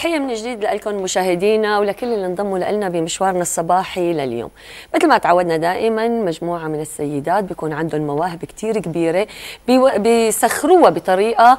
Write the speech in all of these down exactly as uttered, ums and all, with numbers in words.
تحية من جديد لكم مشاهدينا ولكل اللي انضموا لنا بمشوارنا الصباحي لليوم. مثل ما تعودنا دائما مجموعة من السيدات بيكون عندهم مواهب كتير كبيرة بيسخروها بطريقة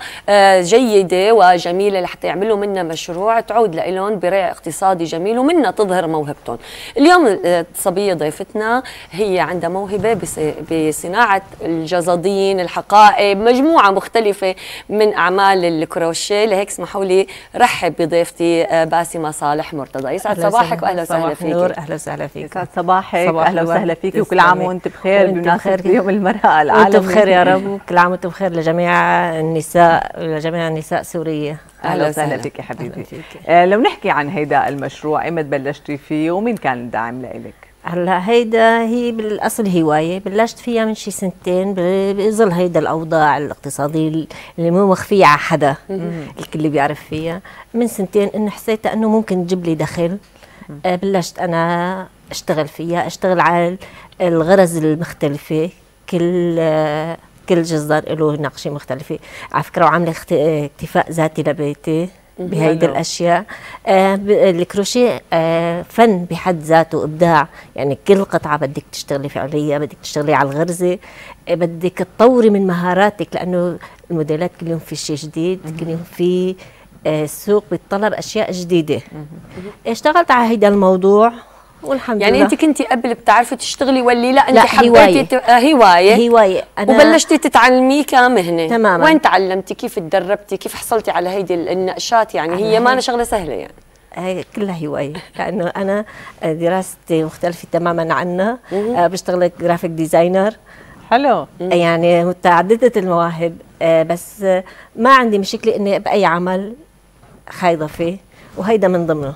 جيدة وجميلة لحتى يعملوا منها مشروع تعود لهم بريع اقتصادي جميل ومنها تظهر موهبتهم. اليوم الصبية ضيفتنا هي عندها موهبة بصناعة الجزادين، الحقائب، مجموعة مختلفة من أعمال الكروشيه. لهيك اسمحوا لي رحب بضيفتي باسمة صالح مرتضى. يسعد صباحك واهلا وسهلا فيك. نور، اهلا وسهلا فيك. يسعد صباحك، اهلا وسهلا فيك، وكل عام وانت بخير بمناسبة يوم المرأة العالمي. وانتم بخير يا رب، وكل عام وانتم بخير لجميع النساء ولجميع النساء سورية. اهلا وسهلا فيك يا حبيبي. آه لو نحكي عن هيدا المشروع، ايمت بلشتي فيه ومين كان الداعم لإلك؟ هلا هيدا هي بالاصل هوايه، بلشت فيها من شي سنتين بظل هيدا الاوضاع الاقتصاديه اللي مو مخفيه على حدا، الكل بيعرف فيها. من سنتين انه حسيت انه ممكن تجيب لي دخل. آه بلشت انا اشتغل فيها، اشتغل على الغرز المختلفه، كل آه كل جزار له نقشه مختلفه على فكره، وعامله اكتفاء ذاتي لبيتي بهيدي الاشياء. آه الكروشيه آه فن بحد ذاته، ابداع. يعني كل قطعه بدك تشتغلي فعليا، بدك تشتغلي على الغرزه، آه بدك تطوري من مهاراتك، لانه الموديلات كل يوم في شيء جديد، كل يوم في آه السوق بيتطلب اشياء جديده. اشتغلت على هيدا الموضوع والحمد يعني لله. انت كنتي قبل بتعرفي تشتغلي ولا لا انت لا حبيتي هوايه هوايه هوايه أنا وبلشتي تتعلميه كمهنه؟ تماما. وين تعلمتي؟ كيف تدربتي؟ كيف حصلتي على هيدي النقشات؟ يعني هي ما شغله سهله يعني. هي كلها هوايه، لانه انا دراستي مختلفه تماما عنها. بشتغل جرافيك ديزاينر. حلو. يعني متعدده المواهب، بس ما عندي مشكله اني باي عمل خايضه فيه، وهيدا من ضمنه.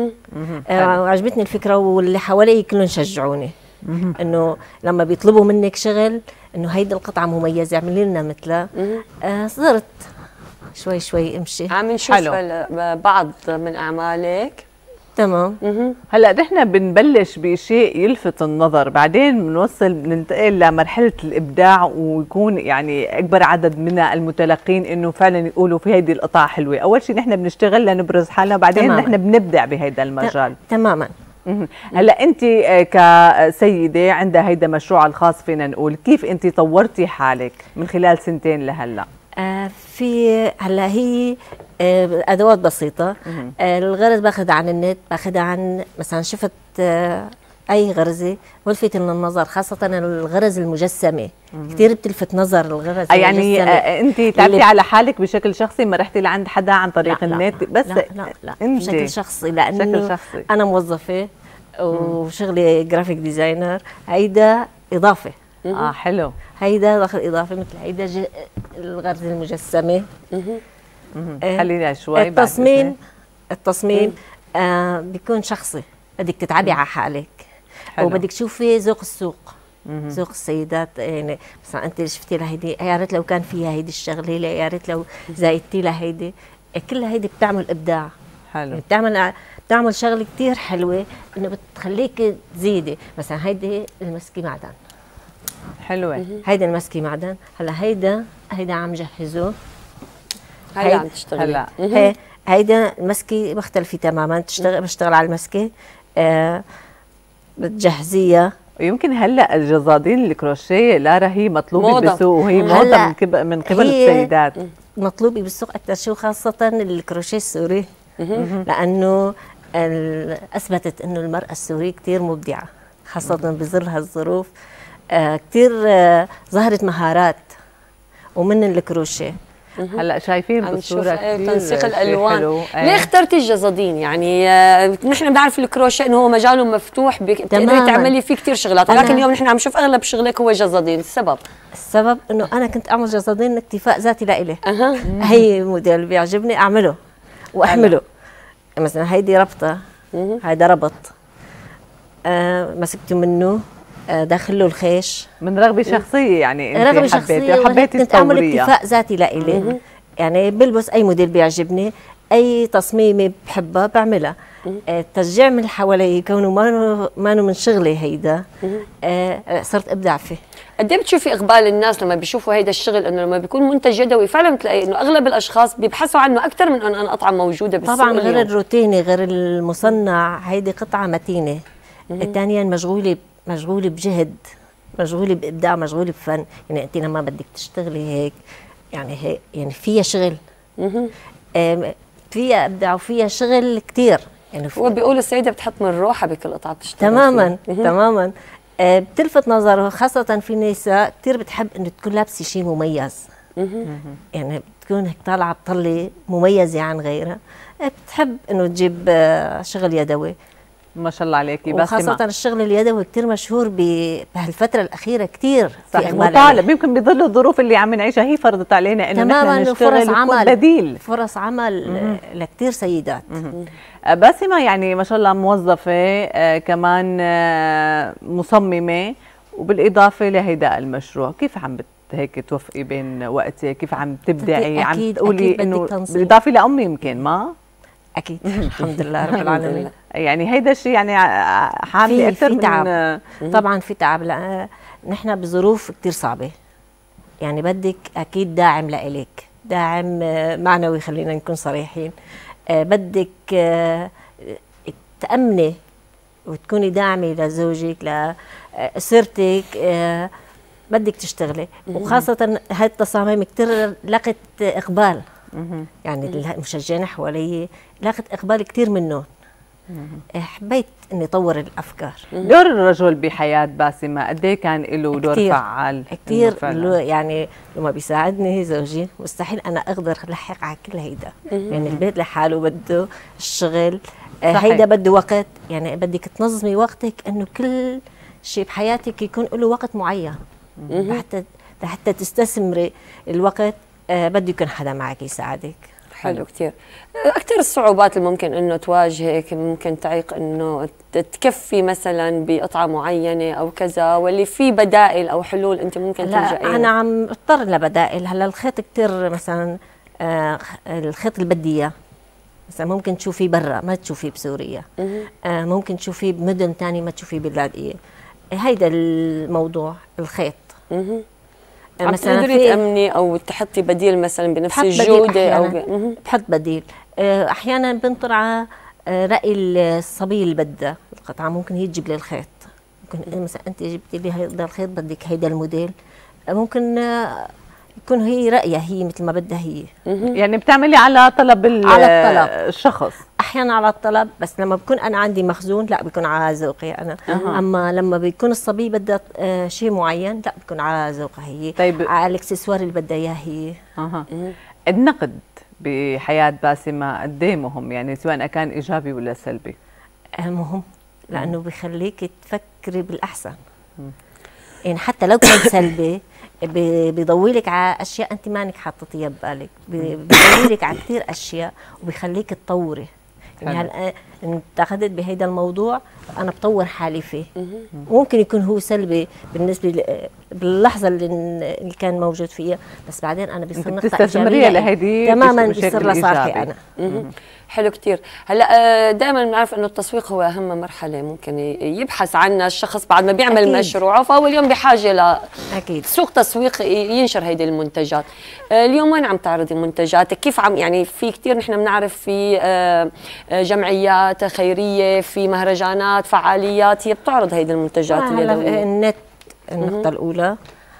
آه وعجبتني الفكره، واللي حوالي كلهم شجعوني انه لما بيطلبوا منك شغل انه هيدي القطعه مميزه اعملي لنا مثلها. آه صرت شوي شوي امشي. عم نشوف بعض من اعمالك. تمام. هلا نحن بنبلش بشيء يلفت النظر، بعدين بنوصل بننتقل لمرحله الابداع، ويكون يعني اكبر عدد من المتلقين انه فعلا يقولوا في هيدي القطعه حلوه. اول شيء نحن بنشتغل لنبرز حالنا، بعدين تماماً. نحن بنبدع بهيدا المجال. تماما. هلا انت كسيده عندها هيدا مشروع الخاص، فينا نقول كيف انت طورتي حالك من خلال سنتين لهلا؟ آه في هلا هي آه ادوات بسيطه. آه الغرز باخذها عن النت، باخذها عن مثلا شفت آه اي غرزه ولفت النظر، خاصه الغرز المجسمه كثير بتلفت نظر الغرز آه يعني آه انت تعبتي على حالك بشكل شخصي، ما رحتي لعند حدا عن طريق لا النت؟ لا بس لا لا, لا بشكل شخصي، لانه شخصي. انا موظفه وشغلي جرافيك ديزاينر، هيدا اضافه. اه حلو. هيدا دخل اضافه مثل هيدا ج... الغرزه المجسمه. آه خلينا شوي. التصميم التصميم آه بيكون شخصي، بدك تتعبي على حالك. حلو. وبدك تشوفي ذوق السوق، ذوق السيدات. يعني مثلا انت شفتي لها هيدي، يا ريت لو كان فيها هيدي الشغله، يا ريت لو زايدتي لها هيدي. كلها هيدي بتعمل ابداع. حلو. يعني بتعمل بتعمل شغله كثير حلوه، انه بتخليك تزيدي. مثلا هيدي المسكي معدن. حلوه. هيدا المسكي معدن. هلا هيدا هيدا عم جهزه. هيدا عم تشتغلي هلا. هي هيدا المسكي مختلفه تماما. تشتغل بشتغل على المسكي، آه بتجهزيها. ويمكن هلا الجزادين الكروشيه لارا هي مطلوبه بالسوق، وهي موضه من قبل من قبل السيدات. مطلوبه بالسوق اكثر شيء، خاصه الكروشيه السوري، لانه اثبتت انه المراه السوريه كثير مبدعه، خاصه بظل هالظروف. آه كثير آه ظهرت مهارات ومن الكروشيه. هلا شايفين بالصوره تنسيق الالوان. ليه اخترتي الجزادين؟ يعني آه نحن بنعرف الكروشيه انه هو مجاله مفتوح، بتقدري تعملي فيه كثير شغلات، ولكن اليوم نحن عم نشوف اغلب شغلك هو جزادين. السبب السبب انه انا كنت اعمل جزادين اكتفاء ذاتي لإلي. أه. هي موديل بيعجبني اعمله واحمله. مثلا هيدي ربطه، هيدا ربط آه مسكته منه داخل له الخيش من رغبه شخصيه. يعني انت رغبه شخصيه حبيتي كنت اعمل اكتفاء ذاتي لإلي. يعني بلبس اي موديل بيعجبني، اي تصميمه بحبها بعملها. آه، تشجيع من اللي حوالي كونه ما ما من شغلي هيدا، آه، صرت ابدع فيه. قد ايه بتشوفي اقبال الناس لما بيشوفوا هيدا الشغل، انه لما بيكون منتج يدوي فعلا بتلاقي انه اغلب الاشخاص بيبحثوا عنه اكثر من انه انا قطعه موجوده بالسوق؟ طبعا غير اليوم. الروتيني غير المصنع، هيدي قطعه متينه. ثانيا مشغوله مشغوله بجهد، مشغوله بابداع، مشغوله بفن. يعني انت لما بدك تشتغلي هيك يعني هيك يعني فيها شغل، فيها ابداع وفيها شغل كثير. يعني هو بيقول السيده بتحط من روحها بكل قطعه بتشتغل تماما تماما. آه، بتلفت نظره خاصه في نساء كثير بتحب انه تكون لابسه شيء مميز. يعني بتكون هيك طالعه بطله مميزه عن غيرها، آه، بتحب انه تجيب آه، شغل يدوي. ما شاء الله عليكي. بس وخاصة الشغل اليدوي كثير مشهور بهالفترة الأخيرة، كثير صحيح مطالب. يمكن بظل الظروف اللي عم نعيشها هي فرضت علينا انه نحن نشتغل فرص عمل بديل، فرص عمل لكثير سيدات. باسمة يعني ما شاء الله موظفة، آه كمان آه مصممة، وبالإضافة لهيدا المشروع، كيف عم بت هيك توفقي بين وقتك؟ كيف عم تبدعي؟ عم تقولي انه بالإضافة لأمي يمكن ما؟ اكيد الحمد لله رب العالمين. يعني هيدا الشيء يعني حامل اكثر من تعب. طبعا في تعب، لا نحن بظروف كثير صعبه، يعني بدك اكيد داعم لإلك، داعم معنوي، خلينا نكون صريحين. بدك تأمني وتكوني داعمه لزوجك لأسرتك، بدك تشتغلي. وخاصه هاي التصاميم كثير لقت اقبال، يعني المشجعين حوالي لقت اقبال كثير منهم. حبيت اني اطور الافكار. دور الرجل بحياه باسمة قد ايه كان له دور كتير فعال؟ كثير، يعني لما بيساعدني زوجي مستحيل انا اقدر الحق على كل هيدا. يعني البيت لحاله بده الشغل، صحيح. هيدا بده وقت، يعني بدك تنظمي وقتك انه كل شيء بحياتك يكون له وقت معين حتى حتى تستثمري الوقت. آه بده يكون حدا معك يساعدك. حلو كثير. اكثر الصعوبات اللي ممكن انه تواجهك، ممكن تعيق انه تكفي مثلا بقطعه معينه او كذا، واللي في بدائل او حلول انت ممكن تلجئي لها؟ انا عم اضطر لبدائل. هلا الخيط كثير، مثلا آه الخيط اللي بدي اياه مثلا ممكن تشوفيه برا ما تشوفيه بسوريا، آه ممكن تشوفيه بمدن ثانيه ما تشوفيه بلاذقيه. هيدا الموضوع الخيط. عم تقدري تأمني او تحطي بديل مثلا بنفس الجوده او ب... بحط بديل. احيانا بنطر على راي الصبيه اللي بدها القطعه، ممكن هي تجيب لي الخيط. ممكن مثلا انت جبتي لي هيدا الخيط بدك هيدا الموديل، ممكن يكون هي رايها هي مثل ما بدها هي. يعني بتعملي على طلب على الطلب الشخص. احيانا على الطلب، بس لما بكون انا عندي مخزون لا بيكون على ذوقي انا. أه. اما لما بيكون الصبي بدها آه شيء معين لا بيكون على ذوقها هي. طيب على الاكسسوار اللي بدها اياه هي. اها النقد بحياه باسمة قد ايه مهم، يعني سواء كان ايجابي ولا سلبي؟ آه مهم، لانه بخليك تفكري بالاحسن. يعني حتى لو كان سلبي بيضوي لك على اشياء انت مانك حاططيها ببالك، بيضوي لك على كثير اشياء وبيخليك تطوري. يعني هلا انت اخذت بهيدا الموضوع انا بطور حالي فيه. ممكن يكون هو سلبي بالنسبه باللحظه اللي كان موجود فيها، بس بعدين انا بصير نقطه ايجابيه لهيدي تماما بصير لصالحي انا. حلو كثير. هلا دائما بنعرف انه التسويق هو اهم مرحله ممكن يبحث عنها الشخص بعد ما بيعمل أكيد. مشروعه، فهو اليوم بحاجه ل اكيد سوق تسويق ينشر هيدي المنتجات. اليوم وين عم تعرضي منتجاتك؟ كيف عم يعني في كثير نحن بنعرف في جمعيات خيريه، في مهرجانات، فعاليات هي بتعرض هيدي المنتجات اليدويه. النت النقطه الاولى،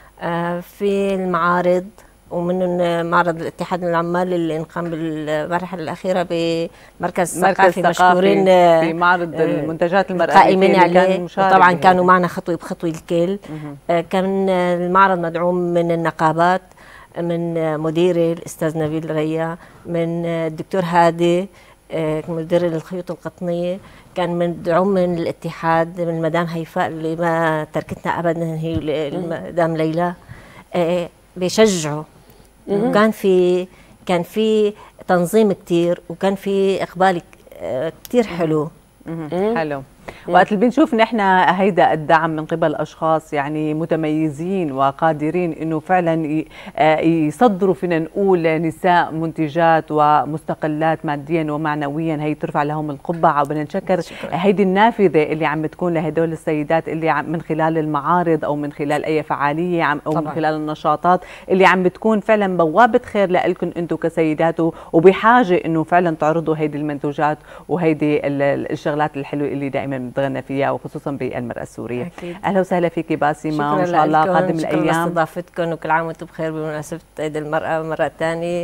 في المعارض، ومنهم معرض الاتحاد العمال اللي انقام بالمرحله الاخيره بمركز ثقافي مشكورين في معرض المنتجات المرأة قائمين عليه، وطبعا كانوا معنا خطوه بخطوه الكل. كان المعرض مدعوم من النقابات، من مديري الاستاذ نبيل ريا، من الدكتور هادي مدير الخيوط القطنيه، كان مدعوم من الاتحاد، من المدام هيفاء اللي ما تركتنا ابدا هي المدام ليلى، بيشجعوا. وكان في كان في تنظيم كتير، وكان في اقبال كتير حلو. حلو. وقت اللي بنشوف نحن هيدا الدعم من قبل اشخاص يعني متميزين وقادرين انه فعلا يصدروا فينا نقول نساء منتجات ومستقلات ماديا ومعنويا، هي ترفع لهم القبعه. وبدنا نشكر هيدي النافذه اللي عم بتكون لهدول السيدات اللي عم من خلال المعارض او من خلال اي فعاليه عم او طبعا. من خلال النشاطات اللي عم بتكون فعلا بوابه خير لكم انتم كسيدات، وبحاجه انه فعلا تعرضوا هيدي المنتوجات وهيدي الشغلات الحلوه اللي دائما بنتغنى فيها وخصوصا بالمراه السوريه. أكيد. اهلا وسهلا فيكي باسمه، وان شاء الله قادم الايام. شكرا لاستضافتكم وكل عام وانتم بخير بمناسبه عيد المراه مره ثانيه،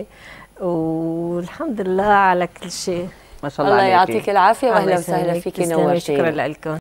والحمد لله على كل شيء. ما شاء الله الله يعطيك العافيه واهلا وسهلا فيكي، نورتينا. شكرا لكم.